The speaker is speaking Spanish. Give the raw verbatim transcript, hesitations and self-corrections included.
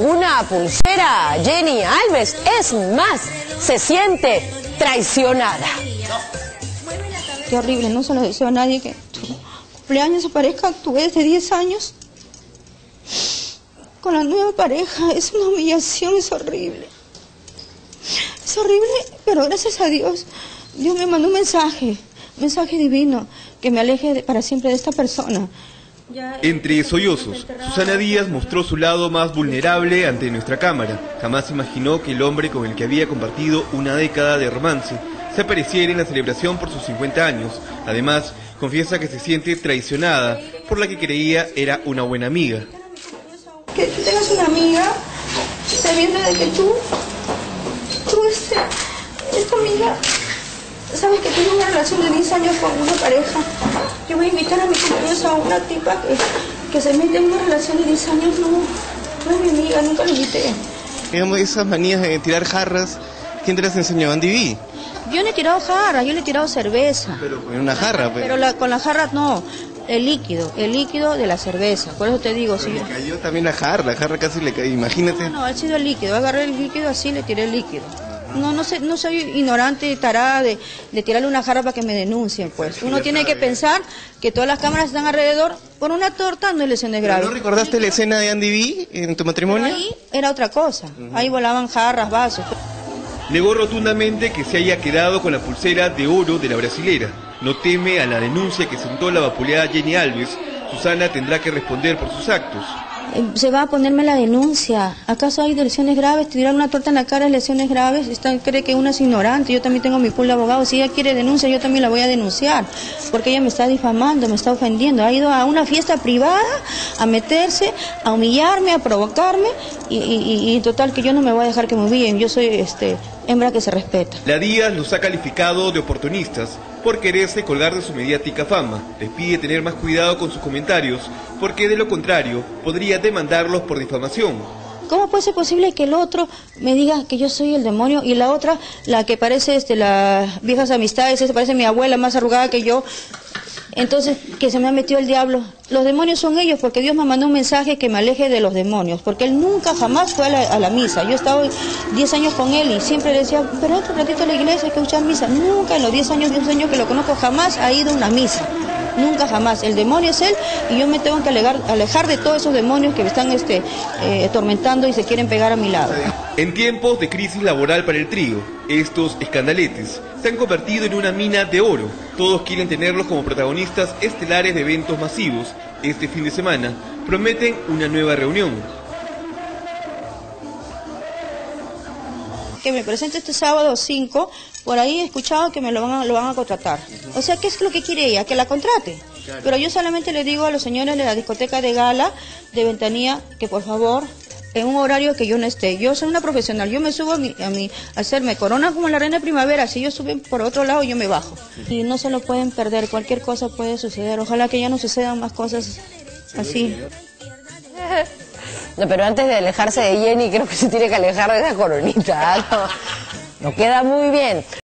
Una pulsera, Jenny Alves, es más, se siente traicionada. Qué horrible, no se lo deseo a nadie que tu cumpleaños o pareja actúe desde diez años con la nueva pareja. Es una humillación, es horrible. Es horrible, pero gracias a Dios, Dios me mandó un mensaje, un mensaje divino, que me aleje de, para siempre de esta persona. Entre sollozos, Susana Díaz mostró su lado más vulnerable ante nuestra cámara. Jamás imaginó que el hombre con el que había compartido una década de romance se apareciera en la celebración por sus cincuenta años. Además, confiesa que se siente traicionada por la que creía era una buena amiga. Que tú tengas una amiga sabiendo de que tú, tú este, esta amiga, sabes que tengo una relación de diez años con una pareja. Yo voy a invitar a mi cumpleaños a una tipa que, que se mete en una relación de diez años, no, no es mi amiga, nunca la invité. Digamos, esas manías de tirar jarras, ¿quién te las enseñó? ¿Andy B? Yo le he tirado jarras, yo le he tirado cerveza. Pero con una jarra, pues. Pero la, con la jarra no, el líquido, el líquido de la cerveza. Por eso te digo, Pero si le yo... cayó también la jarra, la jarra casi le cayó, imagínate. No, no, ha sido el líquido, agarré el líquido así, le tiré el líquido. No, no sé, no soy ignorante, tarada de, de tirarle una jarra para que me denuncien, pues. Uno tiene que pensar que todas las cámaras están alrededor. Por una torta no es lesiones graves. ¿No recordaste la escena de Andy B en tu matrimonio? Pero ahí era otra cosa, ahí volaban jarras, vasos. Negó rotundamente que se haya quedado con la pulsera de oro de la brasilera. No teme a la denuncia que sentó la vapuleada Jenny Alves. Susana tendrá que responder por sus actos. Se va a ponerme la denuncia. ¿Acaso hay lesiones graves? Tirar una torta en la cara es lesiones graves. Esta cree que una es ignorante. Yo también tengo mi pool de abogados. Si ella quiere denuncia, yo también la voy a denunciar. Porque ella me está difamando, me está ofendiendo. Ha ido a una fiesta privada a meterse, a humillarme, a provocarme. Y, y, y total que yo no me voy a dejar que me humillen. Yo soy este hembra que se respeta. La Díaz los ha calificado de oportunistas por quererse colgar de su mediática fama. Les pide tener más cuidado con sus comentarios, porque de lo contrario podría demandarlos por difamación. ¿Cómo puede ser posible que el otro me diga que yo soy el demonio y la otra, la que parece este, las viejas amistades, esa parece mi abuela más arrugada que yo? Entonces, que se me ha metido el diablo. Los demonios son ellos, porque Dios me mandó un mensaje que me aleje de los demonios, porque Él nunca jamás fue a la, a la misa. Yo he estado diez años con Él y siempre le decía, pero otro ratito a la iglesia hay que escuchar misa. Nunca en los diez años, diez años que lo conozco, jamás ha ido a una misa. Nunca jamás. El demonio es Él y yo me tengo que alegar, alejar de todos esos demonios que me están este, eh, atormentando y se quieren pegar a mi lado. En tiempos de crisis laboral para el trío, estos escandaletes se han convertido en una mina de oro. Todos quieren tenerlos como protagonistas estelares de eventos masivos. Este fin de semana prometen una nueva reunión. Que me presente este sábado cinco, por ahí he escuchado que me lo van a, lo van a contratar. O sea, ¿qué es lo que quiere ella? Que la contrate. Claro. Pero yo solamente le digo a los señores de la discoteca de gala, de Ventanilla, que por favor, en un horario que yo no esté. Yo soy una profesional, yo me subo a, mi, a, mi, a hacerme corona como la reina de primavera, si ellos suben por otro lado yo me bajo. Y no se lo pueden perder, cualquier cosa puede suceder, ojalá que ya no sucedan más cosas así. No, pero antes de alejarse de Jenny, creo que se tiene que alejar de esa coronita. ¿No? No queda muy bien.